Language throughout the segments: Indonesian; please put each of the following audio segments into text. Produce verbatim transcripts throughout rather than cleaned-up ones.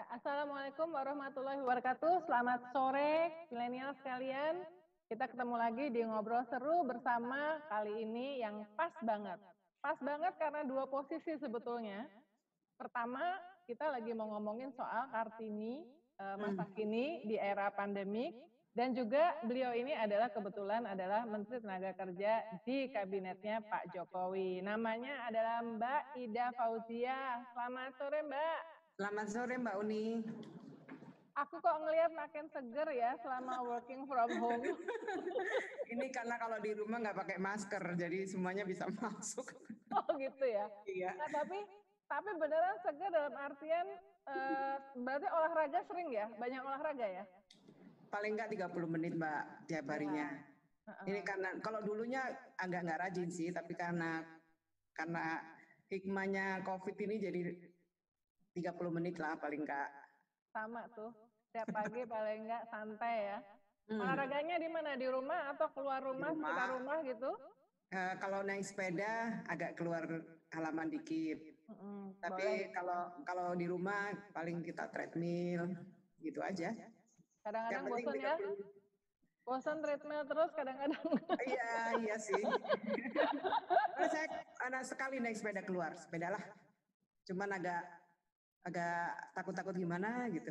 Assalamualaikum warahmatullahi wabarakatuh. Selamat sore, milenial sekalian. Kita ketemu lagi di Ngobrol Seru bersama kali ini yang pas banget. Pas banget karena dua posisi sebetulnya. Pertama, kita lagi mau ngomongin soal Kartini, eh, masa kini di era pandemik. Dan juga beliau ini adalah kebetulan adalah Menteri Tenaga Kerja di kabinetnya Pak Jokowi. Namanya adalah Mbak Ida Fauzia. Selamat sore, Mbak. Selamat sore Mbak Uni. Aku kok ngelihat makin seger ya selama working from home. Ini karena kalau di rumah nggak pakai masker, jadi semuanya bisa masuk. Oh gitu ya. Iya. Nah, tapi tapi beneran seger dalam artian eh, berarti olahraga sering ya, banyak olahraga ya? Paling nggak tiga puluh menit Mbak tiap harinya. Ya. Ini karena kalau dulunya agak nggak rajin sih, tapi karena karena hikmahnya COVID ini jadi tiga puluh menit lah paling nggak. Sama tuh, setiap pagi paling nggak santai ya. Hmm. Olahraganya di mana? Di rumah atau keluar rumah, rumah. sekitar rumah gitu? Uh, kalau naik sepeda agak keluar halaman dikit. Hmm, Tapi boleh. kalau kalau di rumah paling kita treadmill gitu aja. Kadang-kadang bosan ya? Bosan treadmill terus kadang-kadang. Iya, iya sih. Karena saya anak sekali naik sepeda keluar, sepeda lah. Cuman agak agak takut-takut gimana gitu.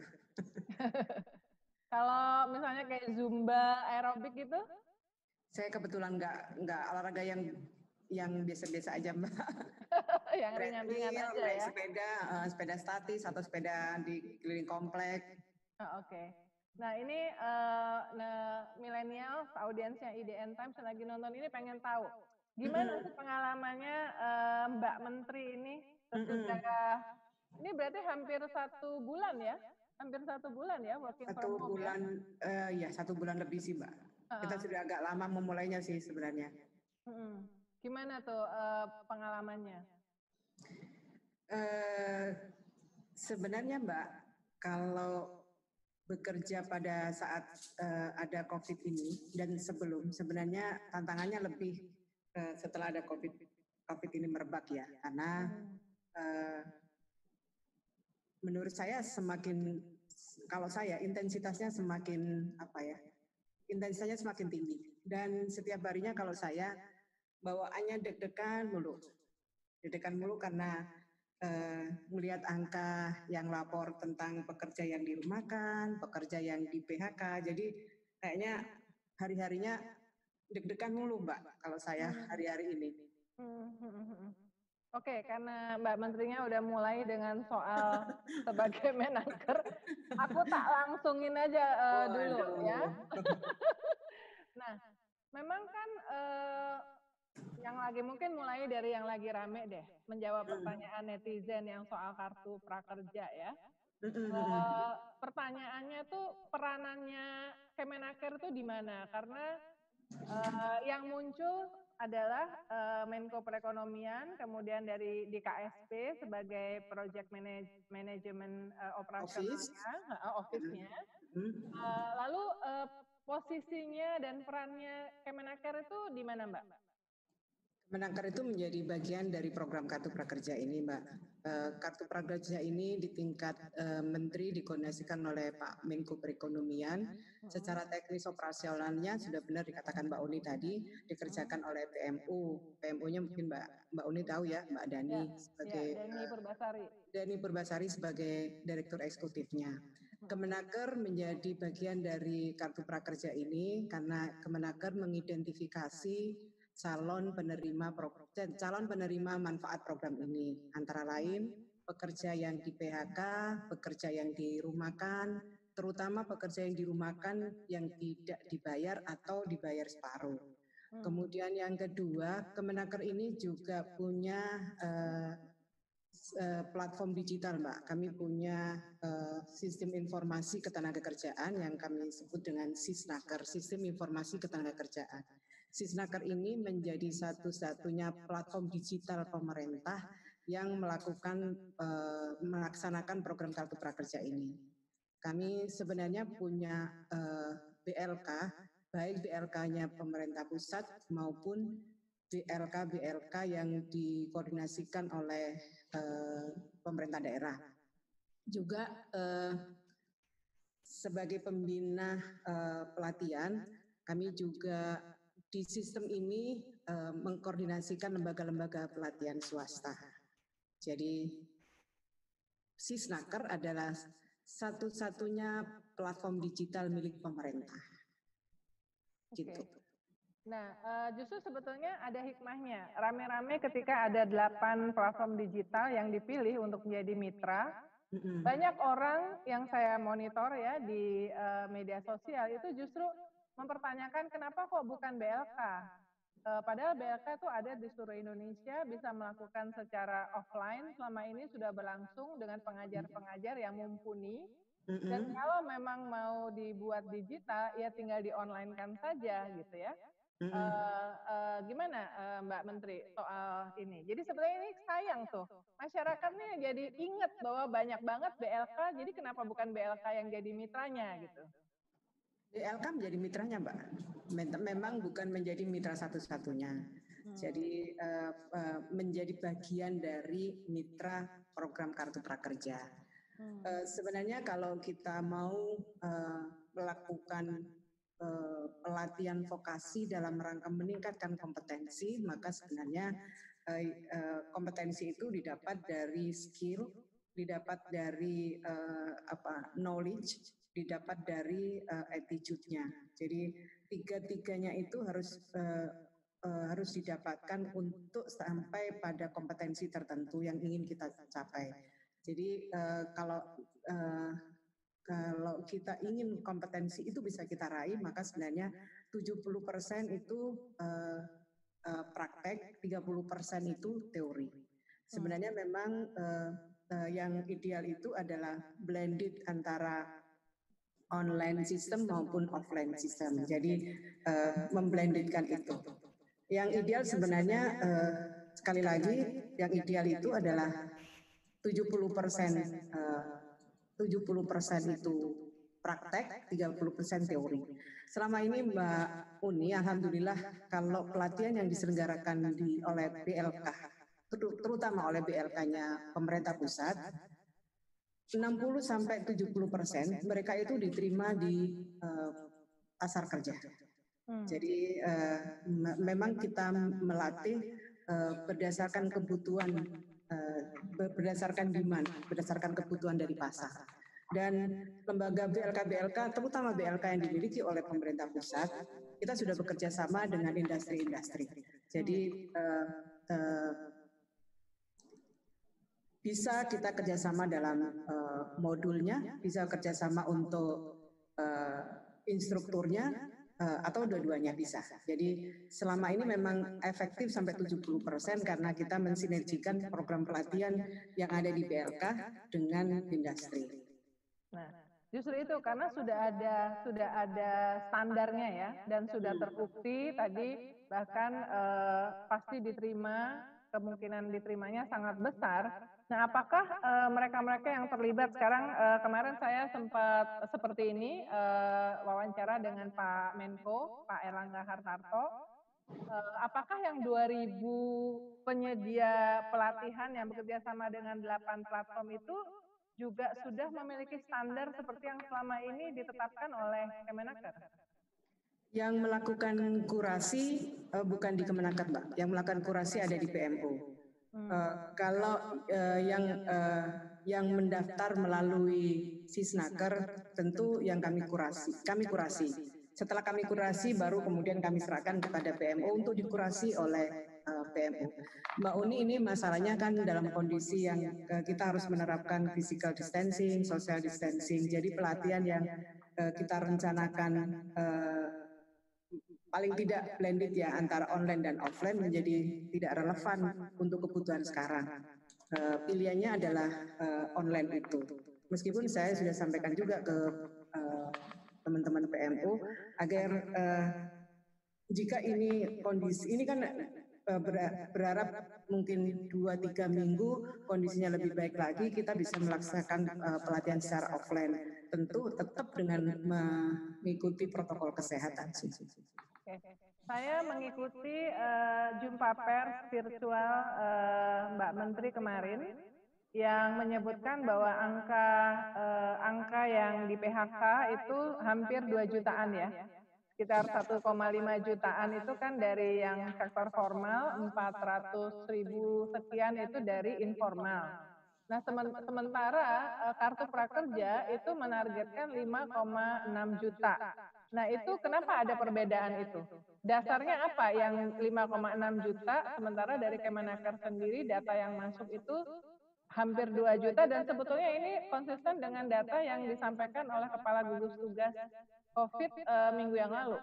Kalau misalnya kayak zumba, aerobik gitu? Saya kebetulan nggak nggak olahraga yang yang biasa-biasa aja Mbak. Yang ringan-ringan aja naik ya? Sepeda, uh, sepeda statis atau sepeda di keliling komplek. Oh, Oke. Okay. Nah ini uh, nah, milenial, audiensnya I D N Times yang lagi nonton ini pengen tahu gimana sih pengalamannya uh, Mbak Menteri ini sesudah ini berarti hampir satu bulan ya, hampir satu bulan ya working satu from home bulan, ya? Uh, ya satu bulan lebih sih Mbak. Uh-uh. Kita sudah agak lama memulainya sih sebenarnya. Hmm. Gimana tuh uh, pengalamannya? Uh, sebenarnya Mbak, kalau bekerja pada saat uh, ada COVID ini dan sebelum, sebenarnya tantangannya lebih uh, setelah ada COVID COVID ini merebak ya, karena uh, menurut saya semakin, kalau saya intensitasnya semakin apa ya, intensitasnya semakin tinggi dan setiap harinya kalau saya bawaannya deg-degan mulu, deg-degan mulu karena Uh, melihat angka yang lapor tentang pekerja yang dirumahkan, pekerja yang di P H K, jadi kayaknya hari-harinya deg-degan mulu Mbak kalau saya hari-hari ini. Hmm, hmm, hmm. Oke, okay, karena Mbak Menterinya udah mulai dengan soal sebagai menaker, aku tak langsungin aja uh, oh, dulu aduh. ya. Nah, memang kan uh, yang lagi mungkin mulai dari yang lagi rame deh, menjawab pertanyaan netizen yang soal kartu prakerja ya. Uh, pertanyaannya tuh peranannya Kemenaker tuh di mana? Karena uh, yang muncul adalah uh, Menko Perekonomian, kemudian dari di K S P sebagai Project Manage, Management uh, Operasionalnya, uh, Office-nya. Uh, lalu uh, posisinya dan perannya Kemenaker itu di mana Mbak? Kemenaker itu menjadi bagian dari program Kartu Prakerja ini, Mbak. Kartu Prakerja ini di tingkat uh, Menteri dikoordinasikan oleh Pak Menko Perekonomian. Secara teknis operasionalnya sudah benar dikatakan Mbak Uni tadi, dikerjakan oleh P M U. P M U-nya mungkin Mbak Mbak Uni tahu ya, Mbak Dani ya, sebagai ya, Dani Purbasari. Uh, Dani Purbasari sebagai Direktur Eksekutifnya. Kemenaker menjadi bagian dari Kartu Prakerja ini karena Kemenaker mengidentifikasi calon penerima calon penerima manfaat program ini, antara lain pekerja yang di P H K, pekerja yang dirumahkan, terutama pekerja yang dirumahkan yang tidak dibayar atau dibayar separuh. Hmm. Kemudian yang kedua, Kemenaker ini juga punya uh, uh, platform digital, Mbak. Kami punya uh, sistem informasi ketenagakerjaan yang kami sebut dengan Sisnaker, Sistem Informasi Ketenagakerjaan. Sisnaker ini menjadi satu-satunya platform digital pemerintah yang melakukan uh, melaksanakan program Kartu Prakerja ini. Kami sebenarnya punya uh, B L K, baik B L K-nya pemerintah pusat maupun B L K-B L K yang dikoordinasikan oleh uh, pemerintah daerah. juga uh, sebagai pembina uh, pelatihan, kami juga di sistem ini uh, mengkoordinasikan lembaga-lembaga pelatihan swasta. Jadi Sisnaker adalah satu-satunya platform digital milik pemerintah. Gitu. Okay. Nah, uh, justru sebetulnya ada hikmahnya. Rame-rame ketika ada delapan platform digital yang dipilih untuk menjadi mitra, mm-hmm. banyak orang yang saya monitor ya di uh, media sosial itu justru mempertanyakan kenapa kok bukan B L K. Uh, padahal B L K itu ada di seluruh Indonesia, bisa melakukan secara offline, selama ini sudah berlangsung dengan pengajar-pengajar yang mumpuni. Mm-hmm. Dan kalau memang mau dibuat digital, ya tinggal di online-kan saja gitu ya. Mm-hmm. uh, uh, gimana uh, Mbak Menteri soal ini? Jadi sebenarnya ini sayang tuh, masyarakatnya jadi ingat bahwa banyak banget B L K, jadi kenapa bukan B L K yang jadi mitranya gitu? B L K menjadi mitranya Mbak, memang bukan menjadi mitra satu-satunya. Hmm. Jadi uh, uh, menjadi bagian dari mitra program Kartu Prakerja. Hmm. Uh, sebenarnya kalau kita mau uh, melakukan uh, pelatihan vokasi dalam rangka meningkatkan kompetensi, maka sebenarnya uh, uh, kompetensi itu didapat dari skill, didapat dari uh, apa knowledge, didapat dari uh, attitude-nya. Jadi tiga-tiganya itu harus uh, uh, harus didapatkan untuk sampai pada kompetensi tertentu yang ingin kita capai. Jadi uh, kalau uh, kalau kita ingin kompetensi itu bisa kita raih, maka sebenarnya tujuh puluh persen itu uh, uh, praktek, tiga puluh persen itu teori. Sebenarnya memang uh, uh, yang ideal itu adalah blended antara online system maupun offline system. Jadi uh, memblendedkan itu. Yang ideal sebenarnya uh, sekali lagi yang ideal itu adalah tujuh puluh persen uh, tujuh puluh persen itu praktek, tiga puluh persen teori. Selama ini Mbak Uni, alhamdulillah kalau pelatihan yang diselenggarakan di oleh B L K, terutama oleh B L K-nya pemerintah pusat, enam puluh sampai tujuh puluh persen mereka itu diterima di uh, pasar kerja. Hmm. Jadi uh, memang kita melatih uh, berdasarkan kebutuhan, uh, berdasarkan demand, berdasarkan kebutuhan dari pasar. Dan lembaga B L K-B L K, terutama B L K yang dimiliki oleh pemerintah pusat, kita sudah bekerja sama dengan industri-industri. Jadi uh, uh, bisa kita kerjasama dalam uh, modulnya, bisa kerjasama untuk uh, instrukturnya, uh, atau dua-duanya bisa. Jadi selama ini memang efektif sampai tujuh puluh persen karena kita mensinergikan program pelatihan yang ada di B L K dengan industri. Nah, justru itu karena sudah ada sudah ada standarnya ya, dan sudah terbukti tadi bahkan uh, pasti diterima, kemungkinan diterimanya sangat besar. Nah, apakah mereka-mereka uh, yang terlibat sekarang, uh, kemarin saya sempat seperti ini, uh, wawancara dengan Pak Menko, Pak Erlangga Hartarto, uh, apakah yang dua ribu penyedia pelatihan yang bekerja sama dengan delapan platform itu juga sudah memiliki standar seperti yang selama ini ditetapkan oleh Kemenaker? Yang melakukan kurasi uh, bukan di Kemenaker, Mbak. Yang melakukan kurasi ada di P M O. Hmm. Uh, kalau uh, yang uh, yang mendaftar melalui Sisnaker tentu yang kami kurasi, kami kurasi. Setelah kami kurasi baru kemudian kami serahkan kepada P M O untuk dikurasi oleh uh, P M O. Mbak Uni, ini masalahnya kan dalam kondisi yang uh, kita harus menerapkan physical distancing, social distancing. Jadi pelatihan yang uh, kita rencanakan uh, paling tidak blended ya antara online dan offline menjadi tidak relevan untuk kebutuhan sekarang. Uh, pilihannya adalah uh, online itu. Meskipun saya sudah sampaikan juga ke teman-teman uh, P M O agar uh, jika ini kondisi ini kan uh, berharap mungkin dua tiga minggu kondisinya lebih baik lagi, kita bisa melaksanakan uh, pelatihan secara offline. Tentu tetap dengan mengikuti protokol kesehatan. Oke. Saya mengikuti uh, jumpa pers virtual uh, Mbak Menteri kemarin. yang menyebutkan bahwa angka eh, angka yang di P H K itu hampir dua jutaan ya. Sekitar satu koma lima jutaan itu kan dari yang sektor formal, empat ratus ribu sekian itu dari informal. Nah, sementara uh, kartu prakerja itu menargetkan lima koma enam juta. Nah, itu kenapa ada perbedaan itu? Dasarnya apa yang lima koma enam juta, sementara dari Kemenaker sendiri data yang masuk itu hampir dua juta, dan sebetulnya ini konsisten dengan data yang disampaikan oleh Kepala Gugus Tugas COVID uh, minggu yang lalu.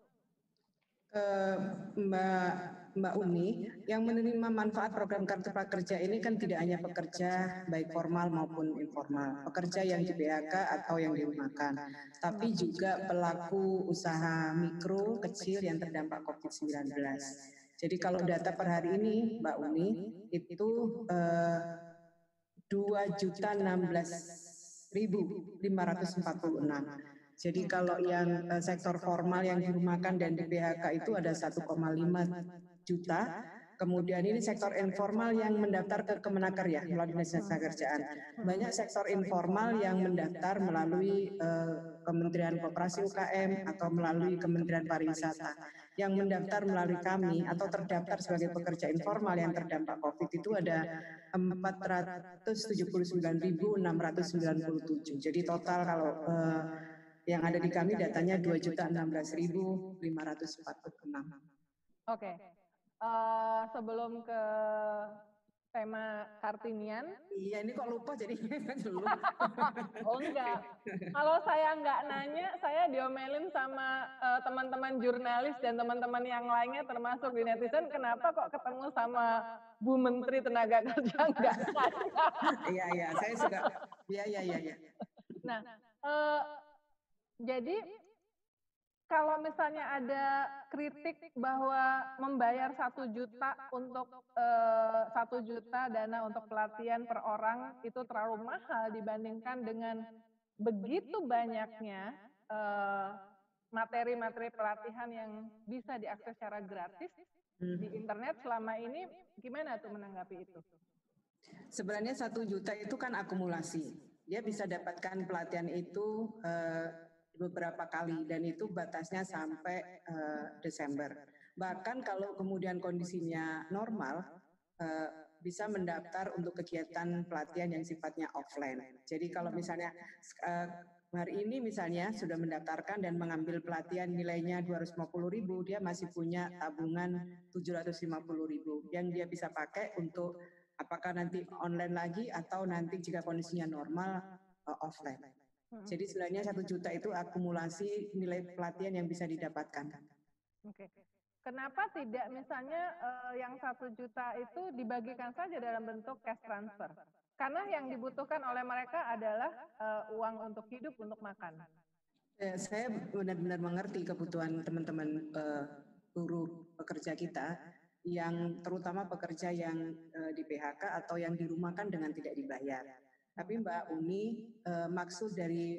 Uh, Mbak Mbak Uni, yang menerima manfaat program Kartu Prakerja ini kan tidak hanya pekerja baik formal maupun informal, pekerja yang di P H K atau yang dirumahkan, tapi juga pelaku usaha mikro kecil yang terdampak COVID sembilan belas. Jadi kalau data per hari ini, Mbak Uni, itu uh, dua juta enam belas ribu lima ratus empat puluh enam. Jadi kalau yang uh, sektor formal yang dirumahkan dan di P H K itu ada satu koma lima juta. Kemudian ini sektor informal yang mendaftar ke Kemenaker ya, melalui Dinas Kerjaan. Banyak sektor informal yang mendaftar melalui uh, Kementerian Koperasi U K M atau melalui Kementerian Pariwisata. Yang mendaftar melalui kami atau terdaftar sebagai pekerja informal yang terdampak COVID itu ada empat ratus tujuh puluh sembilan ribu enam ratus sembilan puluh tujuh. Jadi total kalau uh, yang ada di kami datanya dua juta enam belas ribu lima ratus empat puluh enam. Oke, uh, sebelum ke tema Kartinian. Iya, ini kok lupa jadi dulu. Oh enggak, kalau saya enggak nanya, saya diomelin sama uh, teman-teman jurnalis dan teman-teman yang lainnya termasuk di netizen, kenapa kok ketemu sama Bu Menteri Tenaga Kerja enggak nanya. Iya, iya, saya suka, iya, iya, iya. Ya. Nah, uh, jadi kalau misalnya ada kritik bahwa membayar satu juta untuk satu juta dana untuk pelatihan per orang itu terlalu mahal dibandingkan dengan begitu banyaknya materi-materi uh, pelatihan yang bisa diakses secara gratis hmm. di internet selama ini, gimana tuh menanggapi itu? Sebenarnya satu juta itu kan akumulasi. Dia bisa dapatkan pelatihan itu uh, beberapa kali dan itu batasnya sampai uh, Desember. Bahkan kalau kemudian kondisinya normal, uh, bisa mendaftar untuk kegiatan pelatihan yang sifatnya offline. Jadi kalau misalnya uh, hari ini misalnya sudah mendaftarkan dan mengambil pelatihan nilainya dua ratus lima puluh ribu, dia masih punya tabungan tujuh ratus lima puluh ribu yang dia bisa pakai untuk apakah nanti online lagi atau nanti jika kondisinya normal uh, offline. Jadi sebenarnya satu juta itu akumulasi nilai pelatihan yang bisa didapatkan. Oke. Kenapa tidak misalnya uh, yang satu juta itu dibagikan saja dalam bentuk cash transfer? Karena yang dibutuhkan oleh mereka adalah uh, uang untuk hidup, untuk makan. Eh, saya benar-benar mengerti kebutuhan teman-teman uh, buruh pekerja kita, yang terutama pekerja yang uh, di P H K atau yang dirumahkan dengan tidak dibayar. Tapi Mbak Uni, uh, maksud dari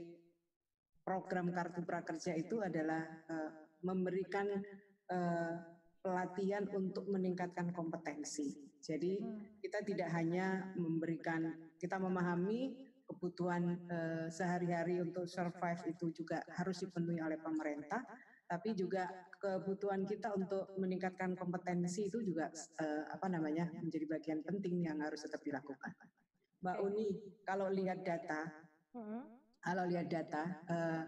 program Kartu Prakerja itu adalah uh, memberikan uh, pelatihan untuk meningkatkan kompetensi. Jadi kita tidak hanya memberikan, kita memahami kebutuhan uh, sehari-hari untuk survive itu juga harus dipenuhi oleh pemerintah, tapi juga kebutuhan kita untuk meningkatkan kompetensi itu juga uh, apa namanya menjadi bagian penting yang harus tetap dilakukan. Mbak Uni, kalau lihat data, hmm. kalau lihat data, uh,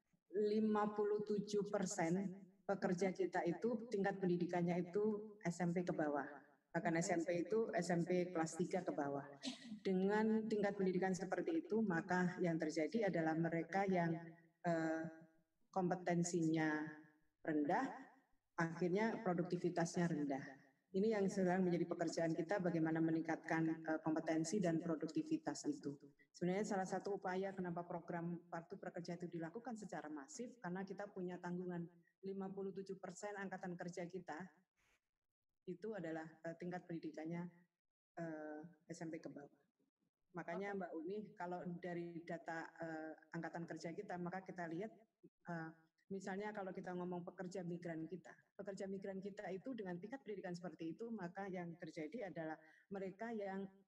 lima puluh tujuh persen pekerja kita itu tingkat pendidikannya itu S M P ke bawah. Bahkan S M P itu S M P kelas tiga ke bawah. Dengan tingkat pendidikan seperti itu, maka yang terjadi adalah mereka yang uh, kompetensinya rendah, akhirnya produktivitasnya rendah. Ini yang sedang menjadi pekerjaan kita, bagaimana meningkatkan uh, kompetensi dan produktivitas itu. Sebenarnya salah satu upaya kenapa program Kartu Prakerja itu dilakukan secara masif, karena kita punya tanggungan lima puluh tujuh persen angkatan kerja kita, itu adalah uh, tingkat pendidikannya uh, S M P ke bawah. Makanya Mbak Uni, kalau dari data uh, angkatan kerja kita, maka kita lihat uh, misalnya kalau kita ngomong pekerja migran kita, pekerja migran kita itu dengan tingkat pendidikan seperti itu, maka yang terjadi adalah mereka yang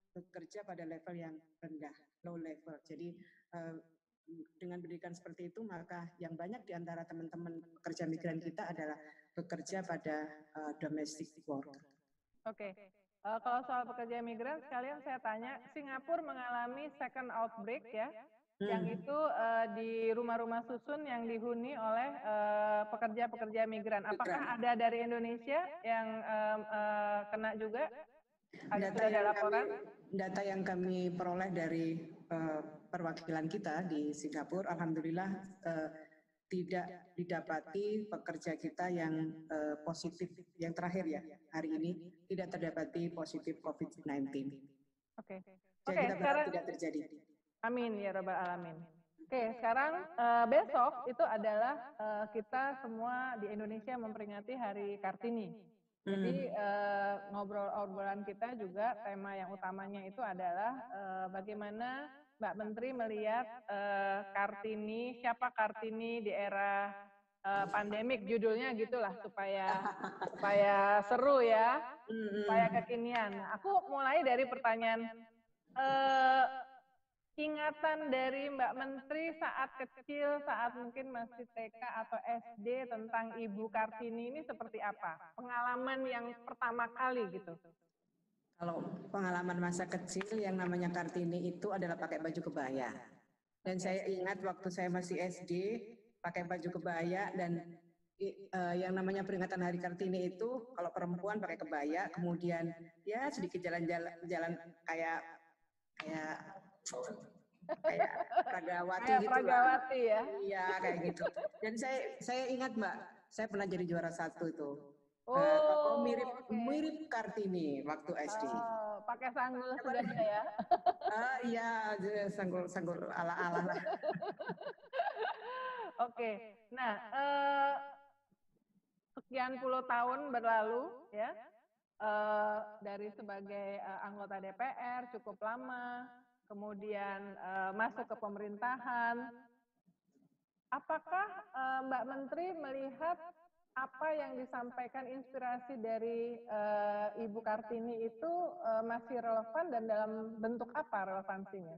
bekerja pada level yang rendah, low level. Jadi uh, dengan pendidikan seperti itu, maka yang banyak di antara teman-teman pekerja migran kita adalah bekerja pada uh, domestic work. Oke, okay. uh, kalau soal pekerja migran, sekalian saya tanya, Singapura mengalami second outbreak ya, hmm. yang itu uh, di rumah-rumah susun yang dihuni oleh pekerja-pekerja uh, migran. Apakah migran. ada dari Indonesia yang uh, uh, kena juga? Ada, data, yang laporan? Kami, data yang kami peroleh dari uh, perwakilan kita di Singapura, alhamdulillah uh, tidak didapati pekerja kita yang uh, positif, yang terakhir ya hari ini tidak terdapati positif covid sembilan belas. Oke, okay. Jadi okay, kita berharap tidak terjadi. Amin ya rabbal alamin. Oke, okay, sekarang uh, besok itu adalah uh, kita semua di Indonesia memperingati Hari Kartini. Jadi uh, ngobrol-ngobrolan kita juga tema yang utamanya itu adalah uh, bagaimana Mbak Menteri melihat uh, Kartini, siapa Kartini di era uh, pandemik, judulnya gitulah supaya supaya seru ya, supaya kekinian. Aku mulai dari pertanyaan uh, ingatan dari Mbak Menteri saat kecil, saat mungkin masih T K atau S D tentang Ibu Kartini ini seperti apa? Pengalaman yang pertama kali gitu. Kalau pengalaman masa kecil yang namanya Kartini itu adalah pakai baju kebaya. Dan saya ingat waktu saya masih S D pakai baju kebaya dan uh, yang namanya peringatan Hari Kartini itu kalau perempuan pakai kebaya, kemudian ya sedikit jalan-jalan jalan kayak kayak kayak Pragawati kayak gitu Pragawati lah. Ya. Iya kayak gitu. Dan saya saya ingat Mbak, saya pernah jadi juara satu itu. Oh, uh, mirip okay. mirip Kartini waktu S D. Oh, pakai sanggul segala ya? Ah iya, sanggul sanggul ala ala lah. Oke, okay. Nah uh, sekian puluh tahun berlalu ya, uh, dari sebagai uh, anggota D P R cukup lama, kemudian uh, masuk ke pemerintahan. Apakah uh, Mbak Menteri melihat apa yang disampaikan inspirasi dari uh, Ibu Kartini itu uh, masih relevan dan dalam bentuk apa relevansinya?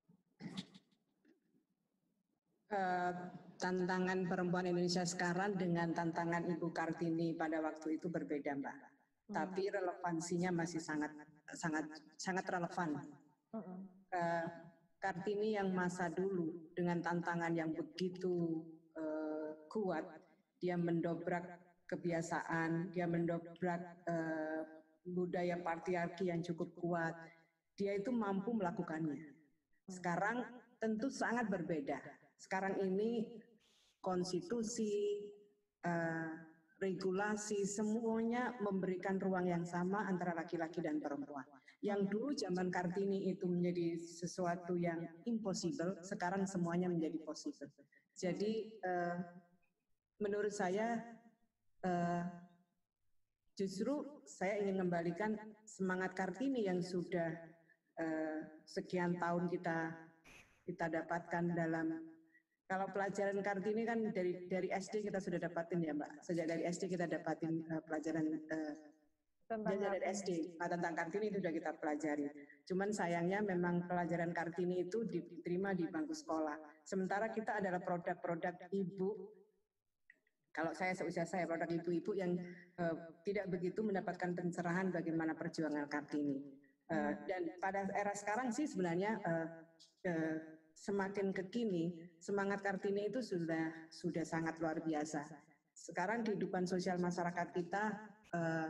Uh, tantangan perempuan Indonesia sekarang dengan tantangan Ibu Kartini pada waktu itu berbeda, Mbak. Hmm. Tapi relevansinya masih sangat sangat sangat relevan. Hmm. Uh, Kartini yang masa dulu dengan tantangan yang begitu uh, kuat, dia mendobrak kebiasaan, dia mendobrak uh, budaya patriarki yang cukup kuat, dia itu mampu melakukannya. Sekarang tentu sangat berbeda. Sekarang ini konstitusi, uh, regulasi, semuanya memberikan ruang yang sama antara laki-laki dan perempuan. Yang dulu zaman Kartini itu menjadi sesuatu yang impossible, sekarang semuanya menjadi possible. Jadi uh, menurut saya uh, justru saya ingin kembalikan semangat Kartini yang sudah uh, sekian tahun kita kita dapatkan dalam, kalau pelajaran Kartini kan dari dari S D kita sudah dapatin ya Mbak, sejak dari S D kita dapatin uh, pelajaran uh, tentang dari S D nah, tentang Kartini itu sudah kita pelajari. Cuman sayangnya memang pelajaran Kartini itu diterima di bangku sekolah. Sementara kita adalah produk-produk ibu. Kalau saya seusia saya produk ibu-ibu yang uh, tidak begitu mendapatkan pencerahan bagaimana perjuangan Kartini. Uh, dan pada era sekarang sih sebenarnya uh, uh, semakin kekini semangat Kartini itu sudah sudah sangat luar biasa. Sekarang kehidupan sosial masyarakat kita uh,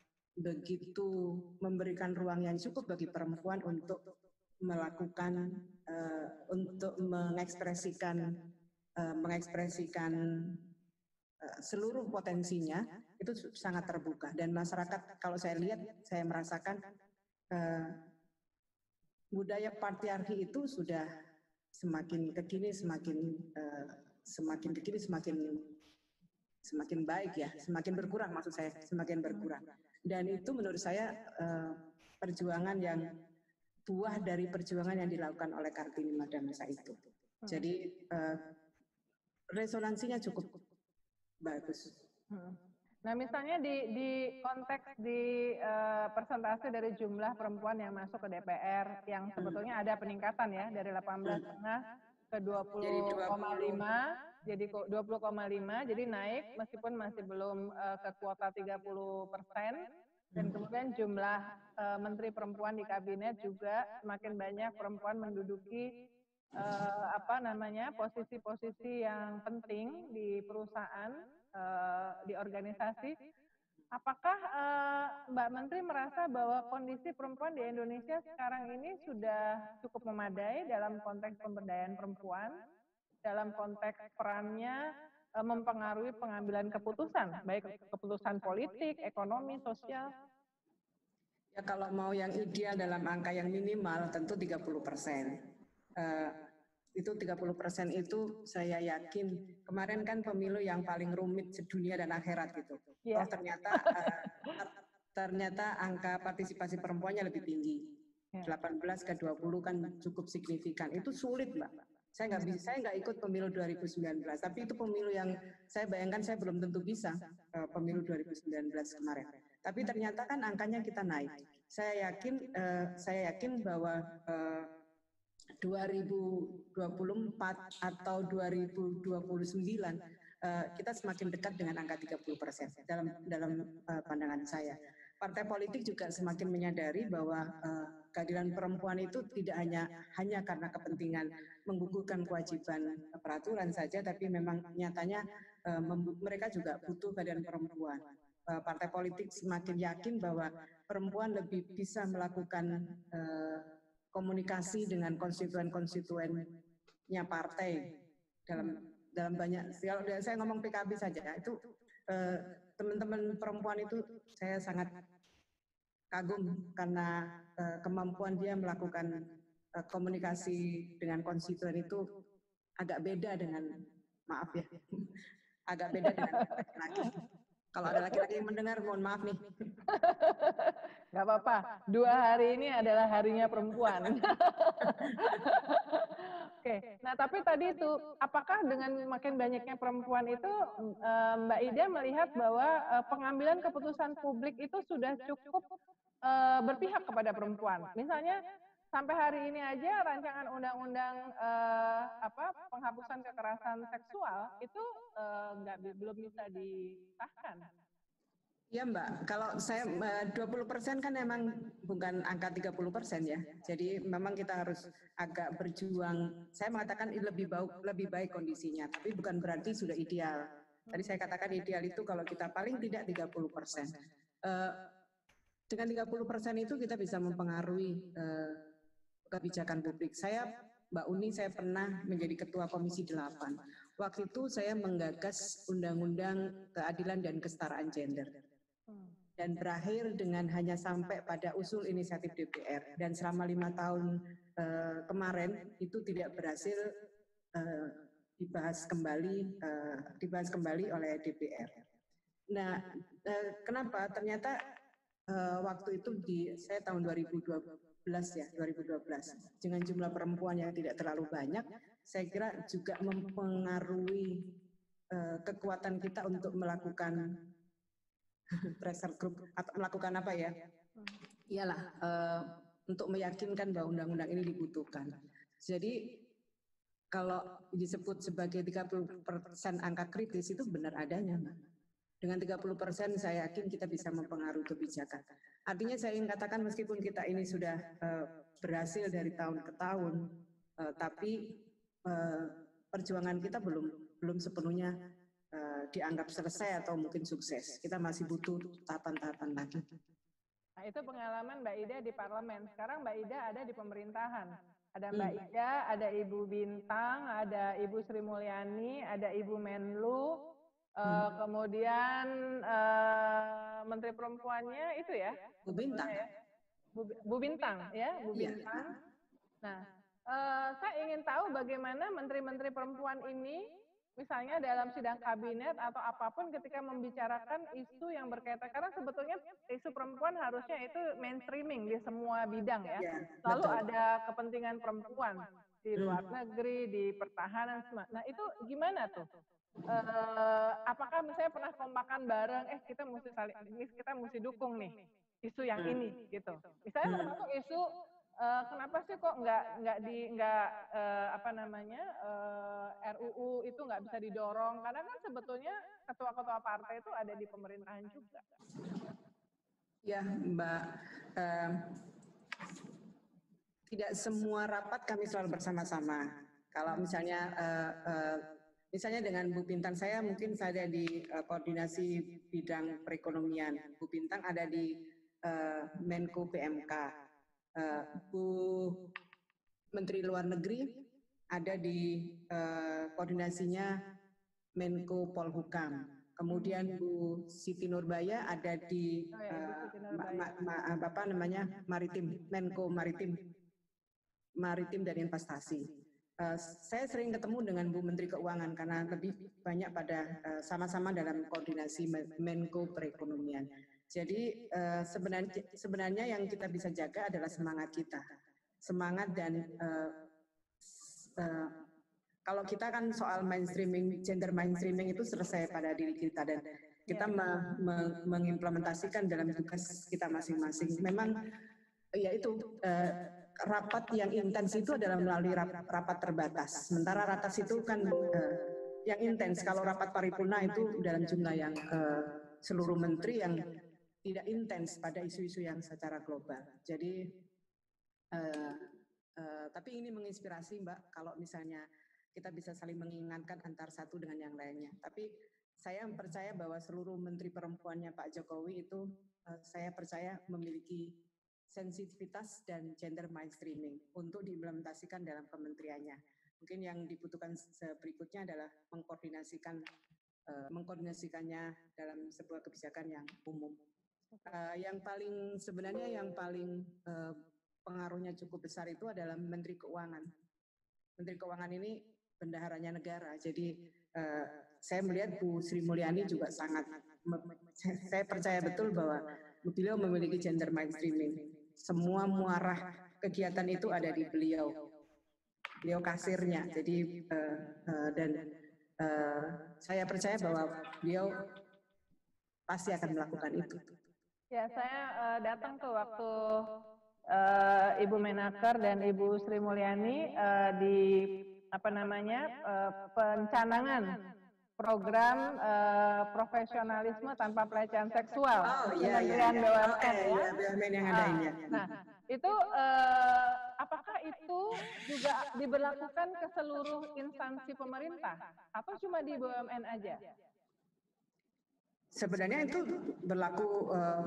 begitu memberikan ruang yang cukup bagi perempuan untuk melakukan uh, untuk mengekspresikan uh, mengekspresikan uh, seluruh potensinya itu sangat terbuka dan masyarakat kalau saya lihat saya merasakan uh, budaya patriarki itu sudah semakin kekini semakin uh, semakin kekini semakin semakin baik ya, semakin berkurang maksud saya, semakin berkurang. Dan itu menurut saya uh, perjuangan yang buah dari perjuangan yang dilakukan oleh Kartini pada masa itu. Jadi uh, resonansinya cukup bagus. Nah, misalnya di di konteks di uh, persentase dari jumlah perempuan yang masuk ke D P R yang sebetulnya ada peningkatan ya dari delapan belas koma lima ke dua puluh koma lima jadi dua puluh koma lima jadi naik meskipun masih belum uh, ke kuota tiga puluh persen dan kemudian jumlah uh, menteri perempuan di kabinet juga semakin banyak perempuan menduduki uh, apa namanya posisi-posisi yang penting di perusahaan, uh, di organisasi. Apakah uh, Mbak Menteri merasa bahwa kondisi perempuan di Indonesia sekarang ini sudah cukup memadai dalam konteks pemberdayaan perempuan, dalam konteks perannya uh, mempengaruhi pengambilan keputusan, baik keputusan politik, ekonomi, sosial? Ya kalau mau yang ideal dalam angka yang minimal tentu tiga puluh persen. Uh, itu tiga puluh persen itu saya yakin kemarin kan pemilu yang paling rumit sedunia dan akhirat gitu. Yeah. Oh ternyata uh, ternyata angka partisipasi perempuannya lebih tinggi. delapan belas ke dua puluh kan cukup signifikan. Itu sulit, Mbak. Saya nggak bisa, saya nggak ikut pemilu dua ribu sembilan belas, tapi itu pemilu yang saya bayangkan saya belum tentu bisa uh, pemilu dua ribu sembilan belas kemarin. Tapi ternyata kan angkanya kita naik. Saya yakin, uh, saya yakin bahwa uh, dua ribu dua puluh empat atau dua ribu dua puluh sembilan uh, kita semakin dekat dengan angka tiga puluh persen dalam dalam uh, pandangan saya. Partai politik juga semakin menyadari bahwa uh, kehadiran perempuan itu tidak hanya hanya karena kepentingan menggugurkan kewajiban peraturan saja, tapi memang nyatanya uh, mereka juga butuh kehadiran perempuan. Uh, partai politik semakin yakin bahwa perempuan lebih bisa melakukan uh, komunikasi dengan konstituen-konstituennya partai dalam dalam banyak. Kalau saya ngomong P K B saja itu eh, teman-teman perempuan itu saya sangat kagum karena eh, kemampuan dia melakukan eh, komunikasi dengan konstituen itu agak beda dengan maaf ya agak beda dengan laki-laki. Kalau ada laki-laki yang mendengar, mohon maaf nih. Gak apa-apa, dua hari ini adalah harinya perempuan. Oke, nah tapi tadi itu, apakah dengan makin banyaknya perempuan itu, Mbak Ida melihat bahwa pengambilan keputusan publik itu sudah cukup berpihak kepada perempuan? Misalnya, sampai hari ini aja rancangan undang-undang eh, apa penghapusan kekerasan seksual itu eh, nggak belum bisa disahkan. Ya Mbak, kalau saya dua puluh persen kan memang bukan angka tiga puluh persen ya. Jadi memang kita harus agak berjuang. Saya mengatakan lebih baik lebih baik kondisinya, tapi bukan berarti sudah ideal. Tadi saya katakan ideal itu kalau kita paling tidak tiga puluh persen. Uh, dengan tiga puluh persen itu kita bisa mempengaruhi uh, kebijakan publik. Saya, Mbak Uni, saya pernah menjadi Ketua Komisi delapan. Waktu itu saya menggagas Undang-Undang Keadilan dan Kesetaraan Gender. Dan berakhir dengan hanya sampai pada usul inisiatif D P R. Dan selama lima tahun eh, kemarin itu tidak berhasil eh, dibahas kembali, eh, dibahas kembali oleh D P R. Nah, eh, kenapa? Ternyata eh, waktu itu di saya tahun dua ribu dua belas ya, dua ribu dua belas dengan jumlah perempuan yang tidak terlalu banyak, saya kira juga mempengaruhi uh, kekuatan kita untuk melakukan pressure group atau melakukan apa ya? Iyalah uh, untuk meyakinkan bahwa undang-undang ini dibutuhkan. Jadi kalau disebut sebagai tiga puluh persen angka kritis itu benar adanya, Mbak. Dengan tiga puluh persen saya yakin kita bisa mempengaruhi kebijakan. Artinya saya ingin katakan meskipun kita ini sudah uh, berhasil dari tahun ke tahun, uh, tapi uh, perjuangan kita belum belum sepenuhnya uh, dianggap selesai atau mungkin sukses. Kita masih butuh tahapan-tahapan lagi. Nah itu pengalaman Mbak Ida di parlemen. Sekarang Mbak Ida ada di pemerintahan. Ada Mbak hmm. Ida, ada Ibu Bintang, ada Ibu Sri Mulyani, ada Ibu Menlu, Uh, hmm. kemudian uh, Menteri Perempuannya itu ya Bu Bintang ya? Bu, Bu Bintang ya Bu ya. Bintang. Nah uh, saya ingin tahu bagaimana menteri-menteri perempuan ini misalnya dalam sidang kabinet atau apapun ketika membicarakan isu yang berkaitan, karena sebetulnya isu perempuan harusnya itu mainstreaming di semua bidang ya, ya selalu betul. Ada kepentingan perempuan di luar hmm. negeri, di pertahanan, nah itu gimana tuh? uh, apakah misalnya pernah kompakan bareng, eh kita mesti saling, kita mesti dukung nih isu yang hmm. ini, gitu. Misalnya termasuk isu Uh, kenapa sih kok nggak nggak di nggak uh, apa namanya uh, R U U itu nggak bisa didorong, karena kan sebetulnya ketua-ketua partai itu ada di pemerintahan juga. Ya Mbak, uh, tidak semua rapat kami selalu bersama-sama. Kalau misalnya uh, uh, misalnya dengan Bu Bintang, saya mungkin saya ada di uh, koordinasi bidang perekonomian, Bu Bintang ada di uh, Menko P M K. Uh, Bu Menteri Luar Negeri ada di uh, koordinasinya Menko Polhukam. Kemudian Bu Siti Nurbaya ada di uh, ma, ma, ma, apa namanya Maritim, Menko Maritim, Maritim dan Investasi. Uh, saya sering ketemu dengan Bu Menteri Keuangan karena lebih banyak pada uh, sama-sama dalam koordinasi Menko Perekonomian. Jadi uh, sebenarnya sebenarnya yang kita bisa jaga adalah semangat kita, semangat dan uh, uh, kalau kita kan soal mainstreaming, gender mainstreaming itu selesai pada diri kita dan kita me, me, mengimplementasikan dalam tugas kita masing-masing. Memang ya itu uh, rapat yang intens itu adalah melalui rapat terbatas. Sementara ratas itu kan uh, yang intens. Kalau rapat paripurna itu dalam jumlah yang uh, seluruh menteri yang tidak intens pada isu-isu yang secara global. Jadi, uh, uh, tapi ini menginspirasi Mbak, kalau misalnya kita bisa saling mengingatkan antar satu dengan yang lainnya. Tapi saya percaya bahwa seluruh menteri perempuannya Pak Jokowi itu, uh, saya percaya memiliki sensitivitas dan gender mainstreaming untuk diimplementasikan dalam kementeriannya. Mungkin yang dibutuhkan berikutnya adalah mengkoordinasikan, uh, mengkoordinasikannya dalam sebuah kebijakan yang umum. Uh, yang paling sebenarnya yang paling uh, pengaruhnya cukup besar itu adalah Menteri Keuangan. Menteri Keuangan ini bendaharanya negara. Jadi uh, saya melihat Bu Sri Mulyani juga sangat, saya percaya betul bahwa beliau memiliki gender mainstreaming. Semua muarah kegiatan itu ada di beliau. Beliau kasirnya. Jadi uh, uh, dan uh, saya percaya bahwa beliau pasti akan melakukan itu. Ya, saya uh, datang tuh waktu uh, Ibu Menaker dan Ibu Sri Mulyani uh, di apa namanya uh, pencanangan program uh, profesionalisme tanpa pelecehan seksual oh, iya, Kementerian iya, iya. B U M N okay, ya. ya. B U M N yang ada ini. Nah, itu uh, apakah itu juga diberlakukan ke seluruh instansi pemerintah atau cuma di B U M N aja? Sebenarnya itu berlaku uh,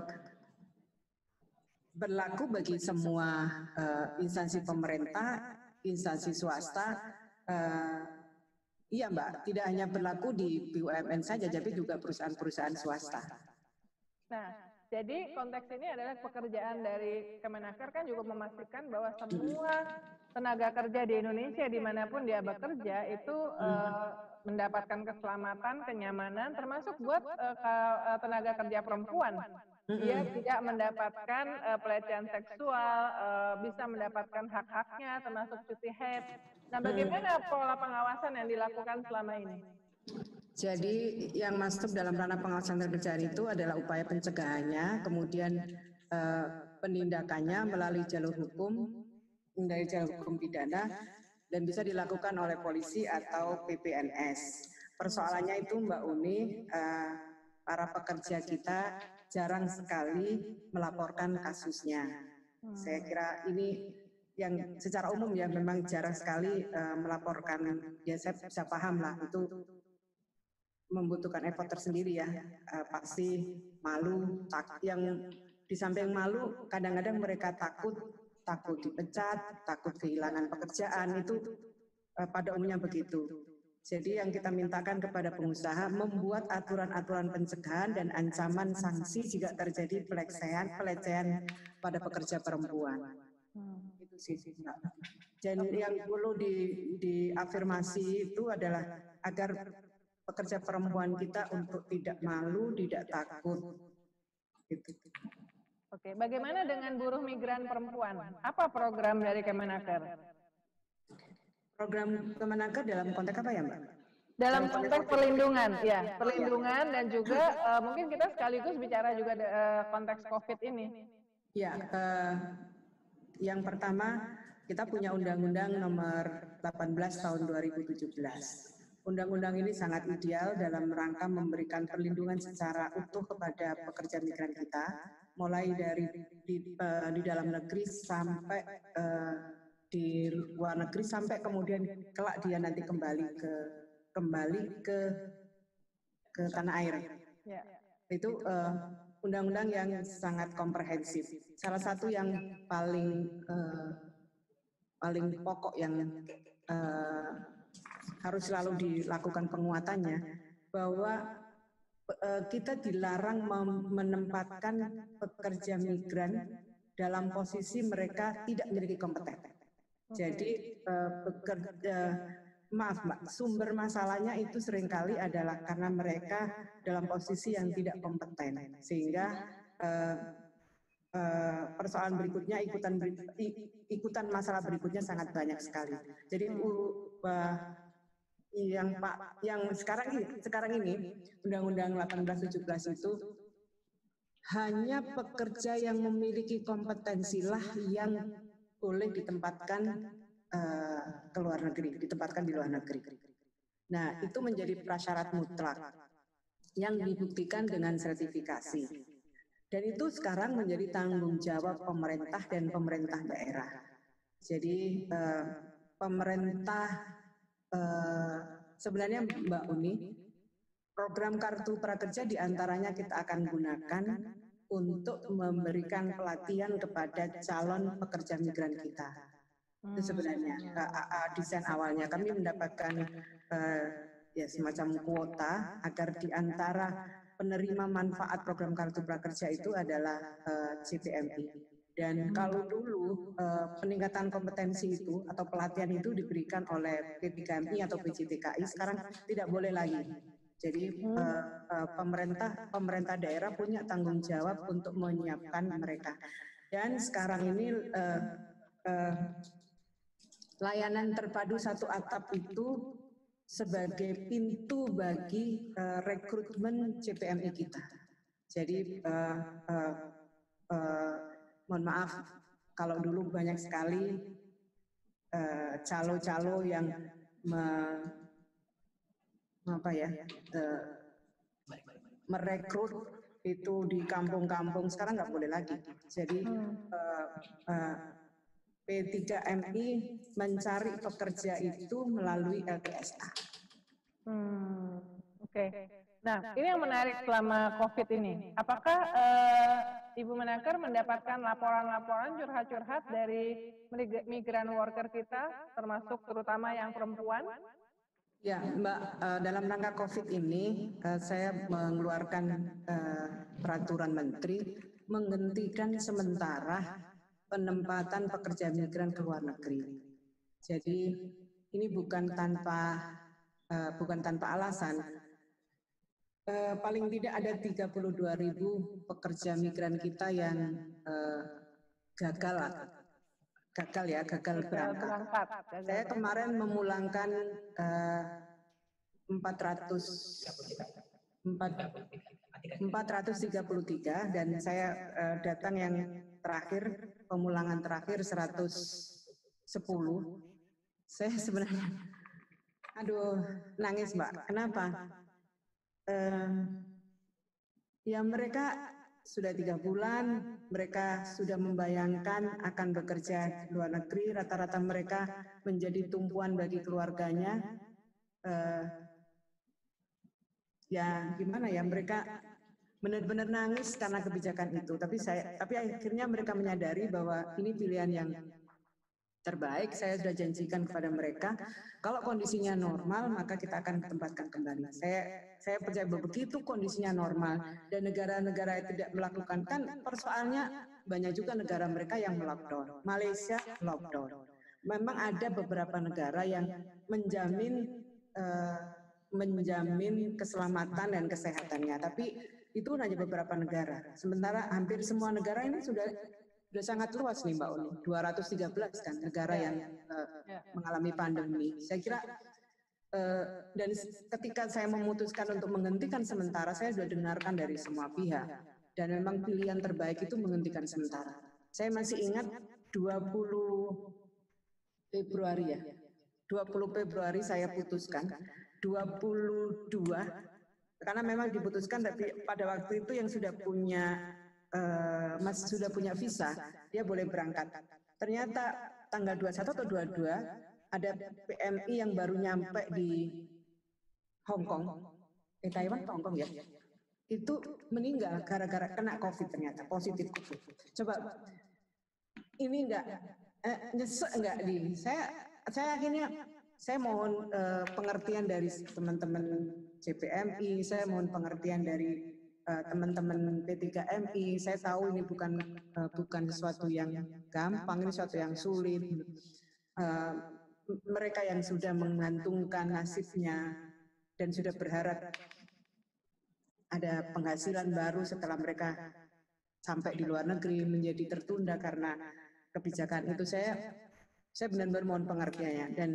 berlaku bagi semua uh, instansi pemerintah, instansi swasta. Uh, iya Mbak, tidak hanya berlaku di B U M N saja, tapi juga perusahaan-perusahaan swasta. Nah, jadi konteks ini adalah pekerjaan dari Kemenaker kan juga memastikan bahwa semua tenaga kerja di Indonesia dimanapun dia bekerja itu uh, mendapatkan keselamatan, kenyamanan, termasuk buat uh, tenaga kerja perempuan. Dia tidak mendapatkan uh, pelecehan seksual, uh, bisa mendapatkan hak-haknya, termasuk cuti haid. Nah, bagaimana pola pengawasan yang dilakukan selama ini? Jadi yang masuk dalam ranah pengawasan kerjaan itu adalah upaya pencegahannya, kemudian uh, penindakannya melalui jalur hukum, dari jalur hukum pidana, dan bisa dilakukan oleh polisi atau P P N S. Persoalannya itu Mbak Uni, uh, para pekerja kita jarang sekali melaporkan kasusnya. Saya kira ini yang secara umum ya memang jarang sekali uh, melaporkan, ya saya bisa paham lah itu membutuhkan effort tersendiri ya, uh, pasti malu, tak, yang di samping malu kadang-kadang mereka takut, takut dipecat, takut kehilangan pekerjaan, itu uh, pada umumnya begitu. Jadi yang kita mintakan kepada pengusaha membuat aturan-aturan pencegahan dan ancaman sanksi jika terjadi pelecehan pelecehan pada pekerja perempuan. Hmm. Itu sih, Mbak. Dan yang perlu di, diafirmasi itu adalah agar pekerja perempuan kita untuk tidak malu, tidak takut. Gitu. Oke, bagaimana dengan buruh migran perempuan? Apa program dari Kemenaker? Program Kemenaker dalam konteks apa ya, Mbak? Dalam konteks perlindungan, ya, perlindungan dan juga uh, mungkin kita sekaligus bicara juga uh, konteks COVID ini. Ya, uh, yang pertama kita punya Undang-Undang Nomor delapan belas Tahun dua ribu tujuh belas. Undang-undang ini sangat ideal dalam rangka memberikan perlindungan secara utuh kepada pekerja migran kita, mulai dari di, uh, di dalam negeri sampai uh, di luar negeri sampai kemudian kelak dia nanti kembali ke kembali ke ke tanah air. Ya. Itu undang-undang uh, yang sangat komprehensif. Salah satu yang paling uh, paling pokok yang uh, harus selalu dilakukan penguatannya, bahwa uh, kita dilarang menempatkan pekerja migran dalam posisi mereka tidak memiliki kompeten. Jadi uh, pekerja Maaf Mbak, sumber masalahnya itu seringkali adalah karena mereka dalam posisi yang tidak kompeten, sehingga uh, uh, persoalan berikutnya ikutan ikutan masalah berikutnya sangat banyak sekali. Jadi uh, yang Pak yang sekarang ini sekarang ini Undang-Undang delapan belas tujuh belas itu hanya pekerja yang memiliki kompetensilah yang boleh ditempatkan Uh, ke luar negeri, ditempatkan di luar negeri. Nah, itu menjadi prasyarat mutlak yang dibuktikan dengan sertifikasi. Dan itu sekarang menjadi tanggung jawab pemerintah dan pemerintah daerah. Jadi uh, pemerintah uh, sebenarnya Mbak Uni, program Kartu Prakerja diantaranya kita akan gunakan untuk memberikan pelatihan kepada calon pekerja migran kita. Itu sebenarnya uh, uh, desain awalnya kami mendapatkan uh, ya semacam kuota agar di antara penerima manfaat program Kartu Prakerja itu adalah uh, C P M I. Dan kalau dulu uh, peningkatan kompetensi itu atau pelatihan itu diberikan oleh P tiga M I atau P J T K I, sekarang tidak boleh lagi. Jadi uh, uh, pemerintah pemerintah daerah punya tanggung jawab untuk menyiapkan mereka. Dan sekarang ini uh, uh, layanan terpadu satu atap itu sebagai pintu bagi uh, rekrutmen C P M I kita. Jadi uh, uh, uh, mohon maaf kalau dulu banyak sekali calo-calo uh, yang me, apa ya uh, merekrut itu di kampung-kampung, sekarang nggak boleh lagi. Jadi uh, uh, P tiga M I mencari pekerja itu melalui L P S A. Hmm, Oke. Okay. Nah, ini yang menarik selama COVID ini. Apakah uh, Ibu Menaker mendapatkan laporan-laporan curhat-curhat dari migran worker kita, termasuk terutama yang perempuan? Ya, Mbak, uh, dalam rangka COVID ini uh, saya mengeluarkan uh, peraturan Menteri menghentikan sementara penempatan pekerja migran ke luar negeri. Jadi ini bukan tanpa uh, bukan tanpa alasan. Uh, paling tidak ada tiga puluh dua ribu pekerja migran kita yang uh, gagal, gagal ya, gagal berangkat. berangkat. Saya kemarin memulangkan uh, empat ratus tiga puluh tiga dan saya uh, datang yang terakhir, pemulangan terakhir seratus sepuluh. Saya sebenarnya, aduh, nangis Mbak. Kenapa? Uh, ya mereka sudah tiga bulan, mereka sudah membayangkan akan bekerja di luar negeri, rata-rata mereka menjadi tumpuan bagi keluarganya. Uh, ya gimana ya, mereka benar-benar nangis karena kebijakan itu. Tapi saya, tapi akhirnya mereka menyadari bahwa ini pilihan yang terbaik. Saya sudah janjikan kepada mereka, kalau kondisinya normal maka kita akan tempatkan kembali. Saya saya percaya bahwa begitu kondisinya normal dan negara-negara yang tidak melakukan, kan persoalannya banyak juga negara mereka yang melockdown. Malaysia lockdown. Memang ada beberapa negara yang menjamin uh, menjamin keselamatan dan kesehatannya, tapi itu hanya beberapa negara. Sementara hampir semua negara ini sudah sudah sangat luas nih Mbak Uni, dua ratus tiga belas kan negara yang uh, mengalami pandemi. Saya kira Uh, dan ketika saya memutuskan untuk menghentikan sementara, saya sudah dengarkan dari semua pihak. Dan memang pilihan terbaik itu menghentikan sementara. Saya masih ingat dua puluh Februari ya. dua puluh Februari saya putuskan, dua puluh dua, karena memang diputuskan tapi pada waktu itu yang sudah punya uh, mas sudah punya visa, dia boleh berangkat. Ternyata tanggal dua puluh satu atau dua puluh dua ada P M I yang baru nyampe di Hong Kong, eh Taiwan, Hong Kong ya, itu meninggal gara-gara kena COVID ternyata, positif COVID. Coba, ini enggak, eh, nyesek enggak di, saya, saya akhirnya, saya mohon eh, pengertian dari teman-teman C P M I, saya mohon pengertian dari teman-teman uh, P tiga M I, saya tahu ini bukan uh, bukan sesuatu yang gampang, ini sesuatu yang sulit. Uh, mereka yang sudah menggantungkan nasibnya dan sudah berharap ada penghasilan baru setelah mereka sampai di luar negeri menjadi tertunda karena kebijakan itu, saya saya benar-benar mohon pengertiannya. Dan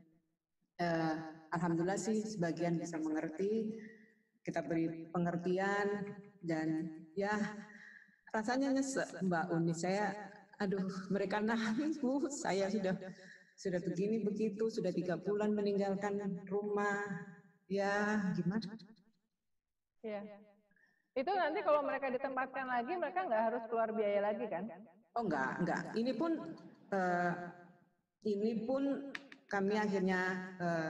uh, alhamdulillah sih sebagian bisa mengerti, kita beri pengertian, dan ya rasanya nyesek Mbak Uni, saya aduh mereka nangis Bu, saya sudah sudah begini begitu, sudah tiga bulan meninggalkan rumah, ya gimana? Ya. Itu nanti kalau mereka ditempatkan lagi, mereka nggak harus keluar biaya lagi kan? Oh enggak, enggak. Ini pun uh, ini pun kami akhirnya uh,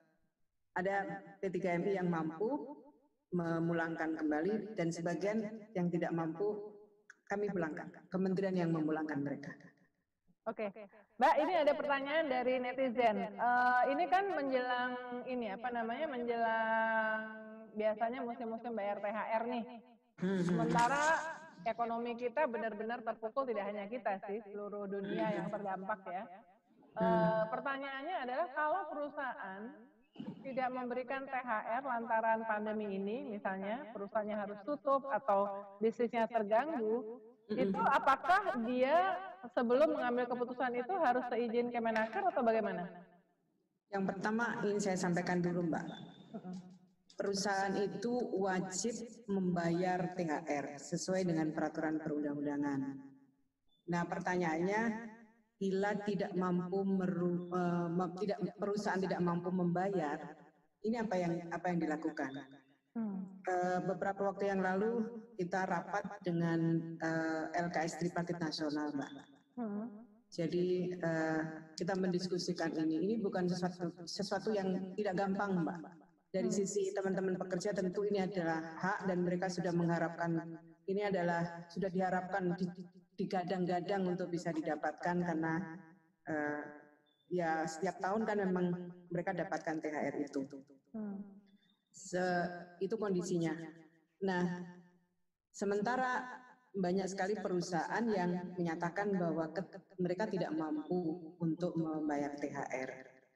ada P tiga M I yang mampu memulangkan kembali, dan sebagian yang tidak mampu kami pulangkan. Kementerian yang memulangkan mereka. Oke, okay. Mbak, ini ada pertanyaan dari netizen. Uh, ini kan menjelang ini apa namanya menjelang biasanya musim-musim bayar T H R nih. Sementara ekonomi kita benar-benar terpukul, tidak hanya kita sih, seluruh dunia yang terdampak ya. Uh, pertanyaannya adalah kalau perusahaan tidak memberikan T H R lantaran pandemi ini, misalnya perusahaannya harus tutup atau bisnisnya terganggu, itu apakah dia sebelum mengambil keputusan itu harus seizin Kemenaker atau bagaimana? Yang pertama ingin saya sampaikan dulu Mbak, perusahaan itu wajib membayar T H R sesuai dengan peraturan perundang-undangan. Nah pertanyaannya, bila tidak mampu meru, uh, tidak perusahaan tidak mampu membayar, ini apa yang apa yang dilakukan? Hmm. Uh, beberapa waktu yang lalu kita rapat dengan uh, L K S Tripartit Nasional, Mbak. Hmm. Jadi uh, kita mendiskusikan ini. Ini bukan sesuatu sesuatu yang tidak gampang, Mbak. Dari hmm. sisi teman-teman pekerja tentu ini adalah hak dan mereka sudah mengharapkan, ini adalah sudah diharapkan di, digadang-gadang untuk bisa didapatkan karena uh, ya setiap tahun kan memang mereka dapatkan T H R itu. Hmm. Se, itu kondisinya. Nah, sementara banyak sekali perusahaan yang menyatakan bahwa ke, mereka tidak mampu untuk membayar T H R.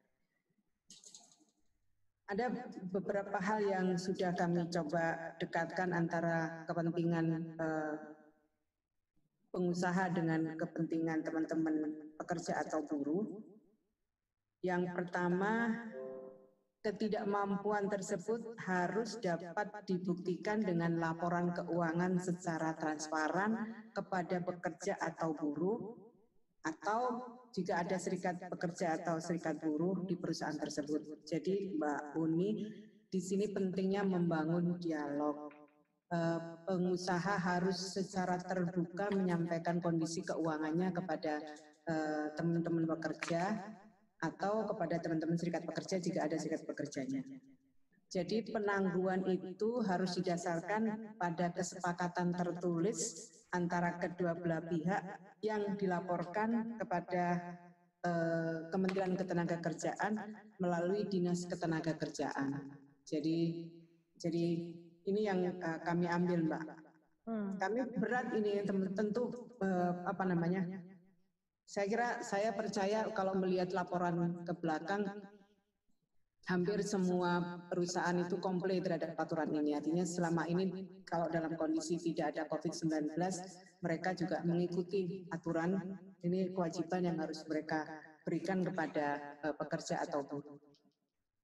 Ada beberapa hal yang sudah kami coba dekatkan antara kepentingan eh, pengusaha dengan kepentingan teman-teman pekerja atau buruh. Yang pertama, ketidakmampuan tersebut harus dapat dibuktikan dengan laporan keuangan secara transparan kepada pekerja atau buruh, atau jika ada serikat pekerja atau serikat buruh di perusahaan tersebut. Jadi Mbak Uni, di sini pentingnya membangun dialog. Pengusaha harus secara terbuka menyampaikan kondisi keuangannya kepada teman-teman pekerja atau kepada teman-teman serikat pekerja jika ada serikat pekerjanya. Jadi penangguhan itu harus didasarkan pada kesepakatan tertulis antara kedua belah pihak yang dilaporkan kepada eh, Kementerian Ketenagakerjaan melalui Dinas Ketenagakerjaan. Jadi, jadi ini yang uh, kami ambil, Mbak. Hmm. Kami berat ini tentu uh, apa namanya? Saya kira saya percaya kalau melihat laporan ke belakang, hampir semua perusahaan itu komplain terhadap aturan ini. Artinya selama ini kalau dalam kondisi tidak ada COVID sembilan belas, mereka juga mengikuti aturan. Ini kewajiban yang harus mereka berikan kepada uh, pekerja atau buruh.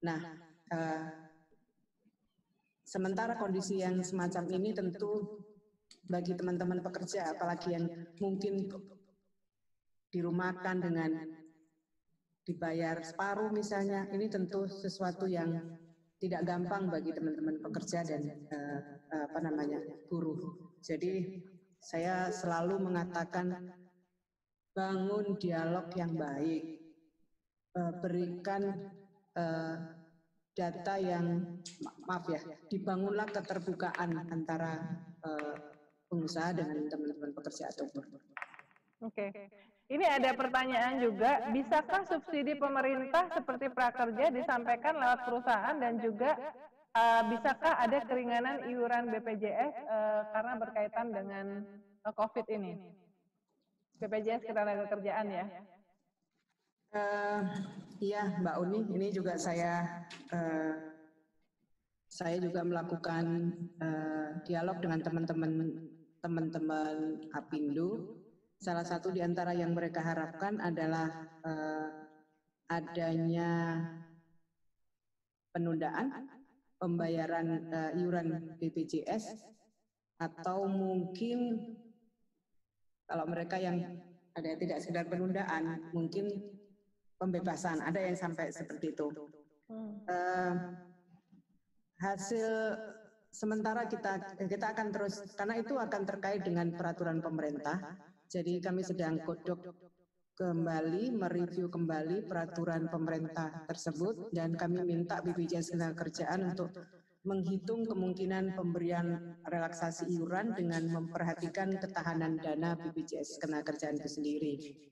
Nah, uh, sementara kondisi yang semacam ini tentu bagi teman-teman pekerja, apalagi yang mungkin dirumahkan dengan dibayar separuh misalnya, ini tentu sesuatu yang tidak gampang bagi teman-teman pekerja dan uh, apa namanya buruh. Jadi saya selalu mengatakan bangun dialog yang baik, uh, berikan uh, data yang maaf ya, dibangunlah keterbukaan antara uh, pengusaha dengan teman-teman pekerja atau buruh. Oke. Ini ada pertanyaan juga, bisakah subsidi pemerintah seperti prakerja disampaikan lewat perusahaan dan juga uh, bisakah ada keringanan iuran B P J S uh, karena berkaitan dengan uh, COVID ini? B P J S Ketenagakerjaan ya? Uh, iya Mbak Uni, ini juga saya uh, saya juga melakukan uh, dialog dengan teman-teman teman-teman Apindo. Salah satu di antara yang mereka harapkan adalah uh, adanya penundaan pembayaran uh, iuran B P J S atau mungkin kalau mereka yang ada yang tidak sekedar penundaan, mungkin pembebasan. Ada yang sampai seperti itu. Uh, hasil sementara kita kita akan terus karena itu akan terkait dengan peraturan pemerintah. Jadi kami sedang godok kembali, mereview kembali peraturan pemerintah tersebut dan kami minta B P J S Ketenagakerjaan untuk menghitung kemungkinan pemberian relaksasi iuran dengan memperhatikan ketahanan dana B P J S Ketenagakerjaan itu sendiri.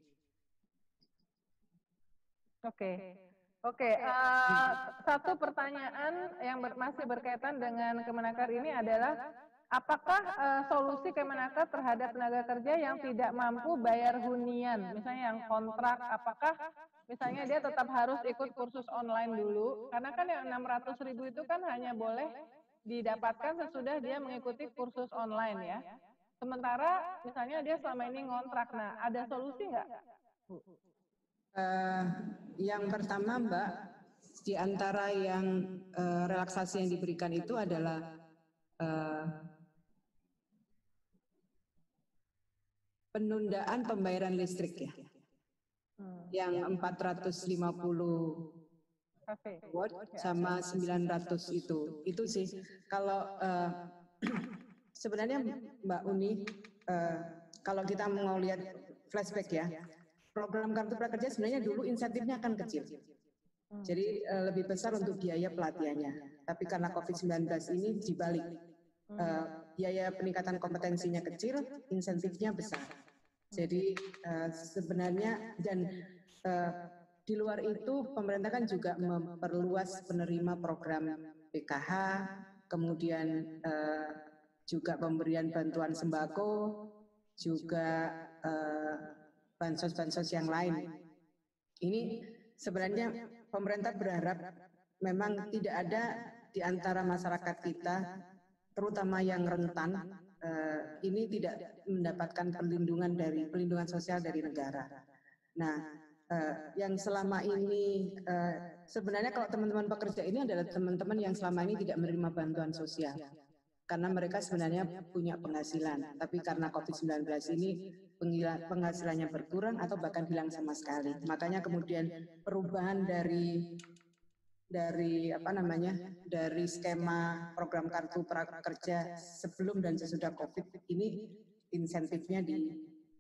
Oke, oke. Uh, satu pertanyaan yang ber, masih berkaitan dengan Kemenaker ini adalah apakah uh, solusi Kemenaker terhadap tenaga kerja yang tidak mampu bayar hunian, misalnya yang kontrak, apakah misalnya dia tetap harus ikut kursus online dulu, karena kan yang enam ratus ribu itu kan hanya boleh didapatkan sesudah dia mengikuti kursus online ya. Sementara misalnya dia selama ini ngontrak, nah ada solusi nggak? Uh, yang pertama Mbak, di antara yang uh, relaksasi yang diberikan itu adalah uh, penundaan pembayaran listrik ya, hmm. yang empat ratus lima puluh watt sama sembilan ratus itu, itu sih. Kalau uh, sebenarnya Mbak Uni, uh, kalau kita mau lihat flashback ya, program Kartu Prakerja sebenarnya dulu insentifnya akan kecil, jadi uh, lebih besar untuk biaya pelatihannya. Tapi karena COVID sembilan belas ini dibalik, uh, biaya peningkatan kompetensinya kecil, insentifnya besar. Jadi uh, sebenarnya dan uh, di luar itu pemerintah kan juga memperluas penerima program P K H, kemudian uh, juga pemberian bantuan sembako, juga uh, bansos-bansos yang lain. Ini sebenarnya pemerintah berharap memang tidak ada di antara masyarakat kita, terutama yang rentan, Uh, ini tidak mendapatkan perlindungan dari perlindungan sosial dari negara. Nah, uh, yang selama ini uh, sebenarnya kalau teman-teman pekerja ini adalah teman-teman yang selama ini tidak menerima bantuan sosial, karena mereka sebenarnya punya penghasilan, tapi karena COVID sembilan belas ini penghasilannya berkurang atau bahkan hilang sama sekali. Makanya kemudian perubahan dari dari apa namanya dari skema program Kartu Prakerja sebelum dan sesudah COVID ini insentifnya di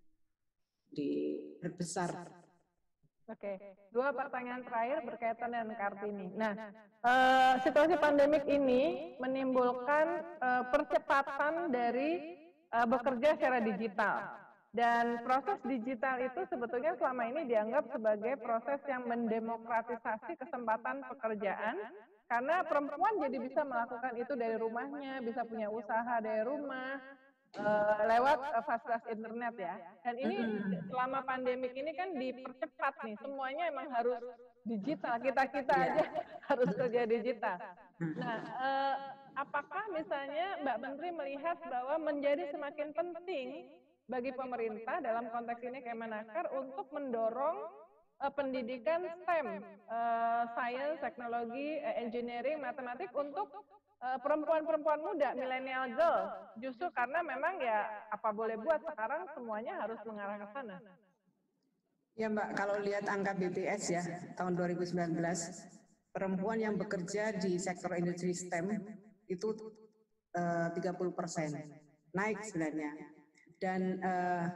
diperbesar. Oke, dua pertanyaan terakhir berkaitan dengan Kartini. Nah, uh, situasi pandemik ini menimbulkan uh, percepatan dari uh, bekerja secara digital. Dan proses digital itu sebetulnya selama ini dianggap sebagai proses yang mendemokratisasi kesempatan pekerjaan, karena perempuan jadi bisa melakukan itu dari rumahnya, bisa punya usaha dari rumah, uh, lewat uh, fasilitas internet ya. Dan ini selama pandemik ini kan dipercepat nih, semuanya emang harus digital, kita-kita aja harus kerja digital. Nah, uh, apakah misalnya Mbak Menteri melihat bahwa menjadi semakin penting bagi pemerintah dalam konteks ini Kemenaker untuk mendorong uh, pendidikan STEM, uh, science, teknologi, uh, engineering, matematik untuk perempuan-perempuan uh, muda, millennial girl. Justru karena memang ya apa boleh buat sekarang semuanya harus mengarah ke sana. Ya Mbak, kalau lihat angka B P S ya tahun dua ribu sembilan belas, perempuan yang bekerja di sektor industri STEM itu uh, tiga puluh persen, naik sebenarnya. Dan uh,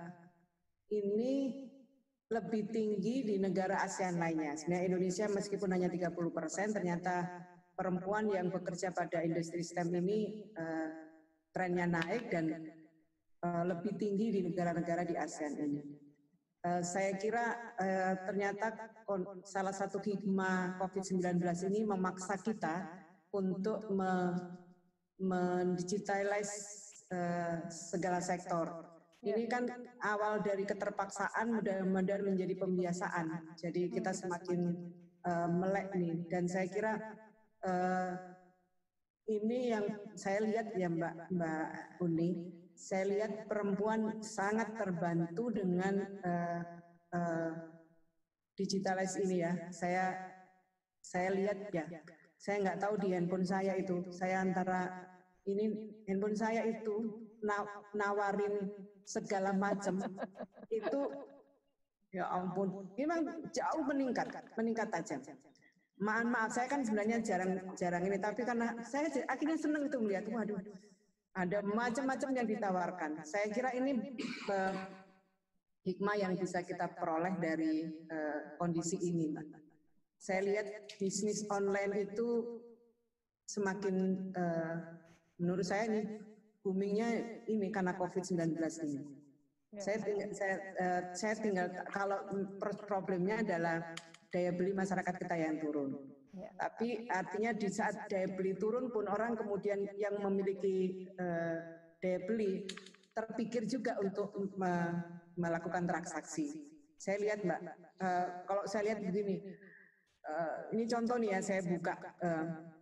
ini lebih tinggi di negara ASEAN lainnya. Sebenarnya Indonesia meskipun hanya tiga puluh persen, ternyata perempuan yang bekerja pada industri STEM ini uh, trennya naik dan uh, lebih tinggi di negara-negara di ASEAN ini. Uh, saya kira uh, ternyata salah satu hikmah COVID sembilan belas ini memaksa kita untuk me mendigitalize uh, segala sektor. Ini kan awal dari keterpaksaan mudah-mudahan menjadi pembiasaan. Jadi kita semakin uh, melek nih. Dan saya kira uh, ini yang saya lihat ya Mbak Mbak Uni. Saya lihat perempuan sangat terbantu dengan uh, uh, digitalis ini ya. Saya saya lihat ya. Saya nggak tahu di handphone saya itu. Saya antara ini handphone saya itu nawarin segala macam itu ya ampun. Memang jauh meningkat, meningkat tajam. Maaf maaf saya kan sebenarnya jarang jarang ini, tapi karena saya akhirnya senang itu melihat, waduh. Ada macam-macam yang ditawarkan. Saya kira ini uh, hikmah yang bisa kita peroleh dari uh, kondisi ini, Mbak. Saya lihat bisnis online itu semakin, uh, menurut saya ini boomingnya ini karena COVID sembilan belas ini. Saya tinggal, saya, uh, saya tinggal kalau problemnya adalah daya beli masyarakat kita yang turun. Ya. Tapi artinya di saat daya beli turun pun orang kemudian yang memiliki uh, daya beli terpikir juga untuk me melakukan transaksi. Saya lihat Mbak, uh, kalau saya lihat begini, uh, ini contoh nih ya saya buka uh,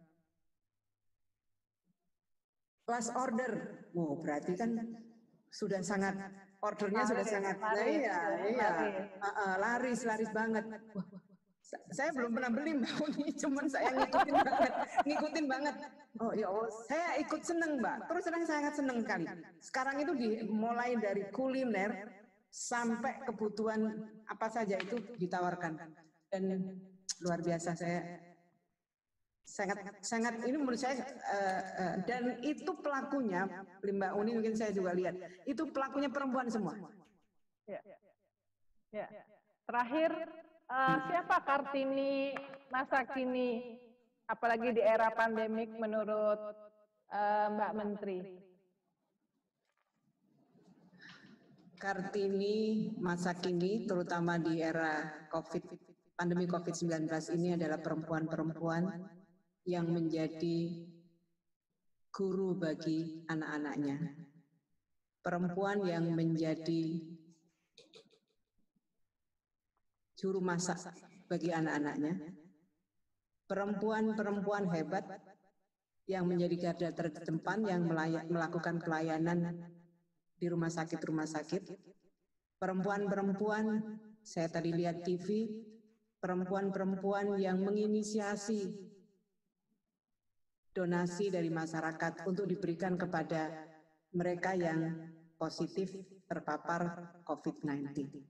last order, wow berarti kan sudah sangat ordernya laris, sudah sangat, laris, nah, iya, iya, laris. Uh, uh, laris, laris banget. Wah, saya belum pernah beli Mbak Uni, cuman saya ngikutin banget, ngikutin banget. Oh ya Allah, saya ikut seneng Mbak. Terus terang sangat seneng kali. Sekarang itu dimulai dari kuliner sampai kebutuhan apa saja itu ditawarkan dan luar biasa. Saya sangat sangat ini menurut saya uh, uh, dan itu pelakunya Mbak Uni mungkin saya juga lihat itu pelakunya perempuan semua. Ya. Ya. Terakhir. Uh, siapa Kartini masa kini, apalagi di era pandemik menurut uh, Mbak Menteri? Kartini masa kini, terutama di era COVID, pandemi COVID sembilan belas ini adalah perempuan-perempuan yang menjadi guru bagi anak-anaknya. Perempuan yang menjadi juru masak bagi anak-anaknya, perempuan-perempuan hebat yang menjadi garda terdepan yang melakukan pelayanan di rumah sakit-rumah sakit, perempuan-perempuan, saya tadi lihat T V, perempuan-perempuan yang menginisiasi donasi dari masyarakat untuk diberikan kepada mereka yang positif terpapar COVID sembilan belas.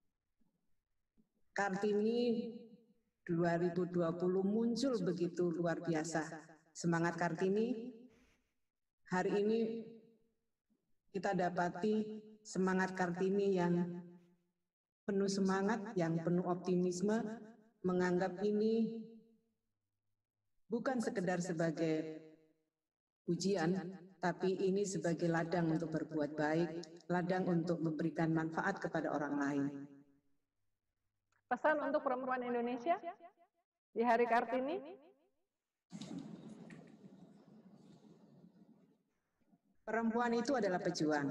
Kartini dua ribu dua puluh muncul begitu luar biasa. Semangat Kartini, hari ini kita dapati semangat Kartini yang penuh semangat, yang penuh optimisme, menganggap ini bukan sekedar sebagai ujian, tapi ini sebagai ladang untuk berbuat baik, ladang untuk memberikan manfaat kepada orang lain. Pesan untuk perempuan Indonesia di Hari Kartini? Perempuan itu adalah pejuang.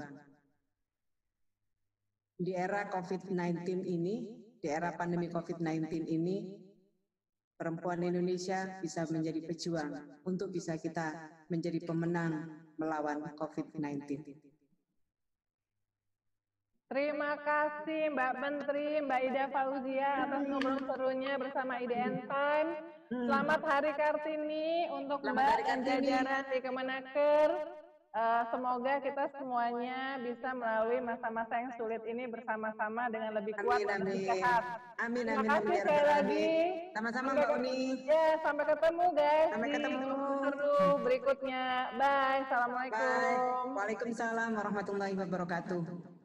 Di era COVID sembilan belas ini, di era pandemi COVID sembilan belas ini, perempuan Indonesia bisa menjadi pejuang untuk bisa kita menjadi pemenang melawan COVID sembilan belas. Terima kasih Mbak Menteri, Mbak Ida Fauzia atas ngobrol serunya bersama I D N Time. Selamat Hari Kartini untuk Selamat Mbak Hari dan Kartini. jajaran di Kemenaker. Uh, semoga kita semuanya bisa melalui masa-masa yang sulit ini bersama-sama dengan lebih kuat Amin, dan lebih amin. sehat. Amin, Terima amin, kasih amin, sekali amin. lagi. Sama-sama Sampai Mbak ket- Uni. Ya, sampai ketemu guys Sampai di ketemu. ngobrol seru berikutnya. Bye. Assalamualaikum. Bye. Waalaikumsalam warahmatullahi wabarakatuh.